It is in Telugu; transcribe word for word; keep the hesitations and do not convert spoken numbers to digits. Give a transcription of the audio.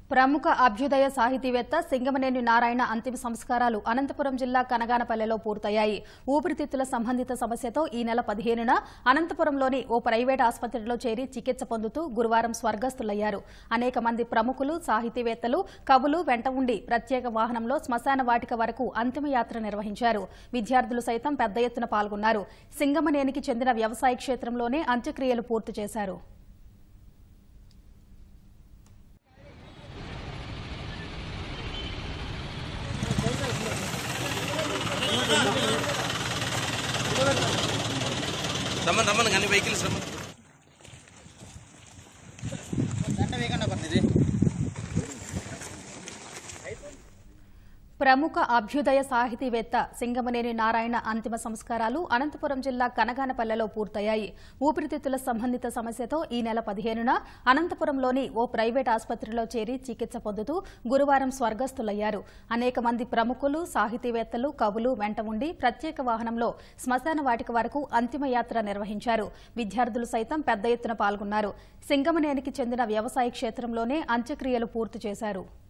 ప్రముఖ అభ్యుదయ సాహితీవేత్త సింగమనేని నారాయణ అంతిమ సంస్కారాలు అనంతపురం జిల్లా కనగానపల్లెలో పూర్తయ్యాయి. ఊపిరితిత్తుల సంబంధిత సమస్యతో ఈ నెల పదిహేనున అనంతపురంలోని ఓ ప్రైవేట్ ఆసుపత్రిలో చేరి చికిత్స పొందుతూ గురువారం స్వర్గస్థులయ్యారు. అనేక మంది ప్రముఖులు, సాహితీవేత్తలు, కవులు వెంట ఉండి ప్రత్యేక వాహనంలో శ్మశాన వాటిక వరకు అంతిమయాత్ర నిర్వహించారు. విద్యార్థులు సైతం పెద్ద ఎత్తున పాల్గొన్నారు. సింగమనేనికి చెందిన వ్యవసాయ క్షేత్రంలోనే అంత్యక్రియలు పూర్తి చేశారు. రమ్మని రమ్మని కానీ వెహికల్స్ రమ్మని ప్రముఖ అభ్యుదయ సాహితీవేత్త సింగమనేని నారాయణ అంతిమ సంస్కారాలు అనంతపురం జిల్లా కనగానపల్లెలో పూర్తయ్యాయి. ఊపిరితిత్తుల సంబంధిత సమస్యతో ఈ నెల పదిహేనున అనంతపురంలోని ఓ ప్రైవేట్ ఆసుపత్రిలో చేరి చికిత్స పొందుతూ గురువారం స్వర్గస్థులయ్యారు. అనేక మంది ప్రముఖులు, సాహితీవేత్తలు, కవులు వెంట ఉండి ప్రత్యేక వాహనంలో శ్మశాన వాటిక వరకు అంతిమయాత్ర నిర్వహించారు. విద్యార్థులు సైతం పెద్ద ఎత్తున పాల్గొన్నారు. సింగమనేనికి చెందిన వ్యవసాయ క్షేత్రంలోనే అంత్యక్రియలు పూర్తి చేశారు.